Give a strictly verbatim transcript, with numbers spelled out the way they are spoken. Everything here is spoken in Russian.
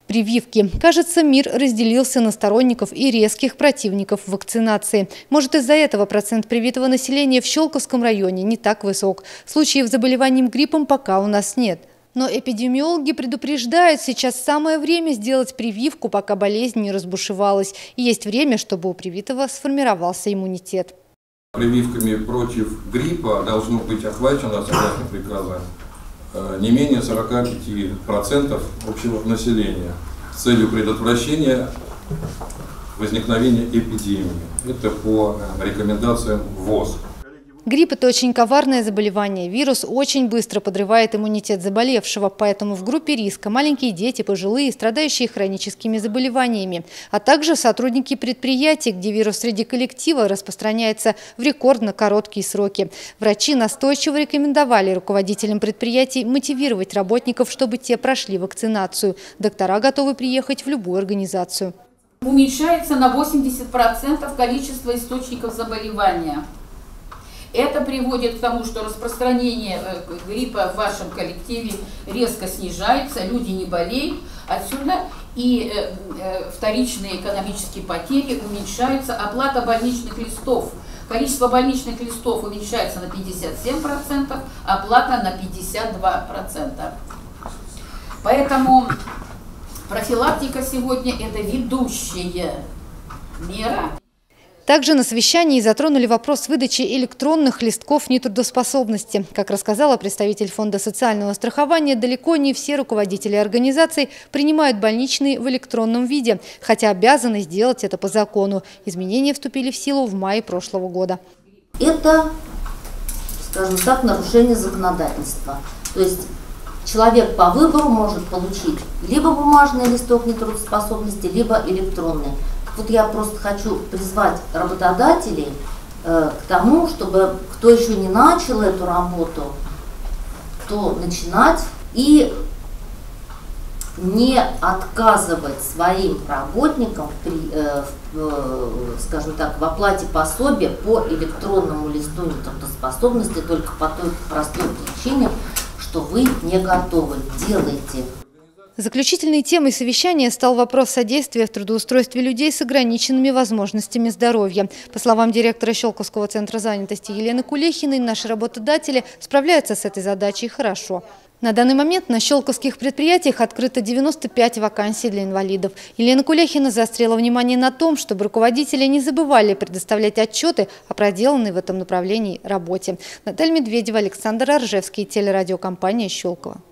Прививки. Кажется, мир разделился на сторонников и резких противников вакцинации. Может, из-за этого процент привитого населения в Щелковском районе не так высок. Случаев с заболеванием гриппом пока у нас нет. Но эпидемиологи предупреждают, сейчас самое время сделать прививку, пока болезнь не разбушевалась. И есть время, чтобы у привитого сформировался иммунитет. Прививками против гриппа должно быть охвачено, согласно приказу, не менее сорока пяти процентов общего населения с целью предотвращения возникновения эпидемии. Это по рекомендациям ВОЗ. Грипп – это очень коварное заболевание. Вирус очень быстро подрывает иммунитет заболевшего, поэтому в группе риска маленькие дети, пожилые, страдающие хроническими заболеваниями, а также сотрудники предприятий, где вирус среди коллектива распространяется в рекордно короткие сроки. Врачи настойчиво рекомендовали руководителям предприятий мотивировать работников, чтобы те прошли вакцинацию. Доктора готовы приехать в любую организацию. Уменьшается на восемьдесят процентов количество источников заболевания. Это приводит к тому, что распространение гриппа в вашем коллективе резко снижается, люди не болеют, отсюда и вторичные экономические потери уменьшаются, оплата больничных листов. Количество больничных листов уменьшается на пятьдесят семь процентов, оплата на пятьдесят два процента. Поэтому профилактика сегодня – это ведущая мера. Также на совещании затронули вопрос выдачи электронных листков нетрудоспособности. Как рассказала представитель Фонда социального страхования, далеко не все руководители организаций принимают больничные в электронном виде, хотя обязаны сделать это по закону. Изменения вступили в силу в мае прошлого года. Это, скажем так, нарушение законодательства. То есть человек по выбору может получить либо бумажный листок нетрудоспособности, либо электронный. Вот я просто хочу призвать работодателей э, к тому, чтобы кто еще не начал эту работу, то начинать и не отказывать своим работникам, при, э, э, скажем так, в оплате пособия по электронному листу нетрудоспособности только по той простой причине, что вы не готовы. Делайте. Заключительной темой совещания стал вопрос содействия в трудоустройстве людей с ограниченными возможностями здоровья. По словам директора Щелковского центра занятости Елены Кулехиной, наши работодатели справляются с этой задачей хорошо. На данный момент на щелковских предприятиях открыто девяносто пять вакансий для инвалидов. Елена Кулехина заострила внимание на том, чтобы руководители не забывали предоставлять отчеты о проделанной в этом направлении работе. Наталья Медведева, Александр Оржевский, телерадиокомпания «Щелково».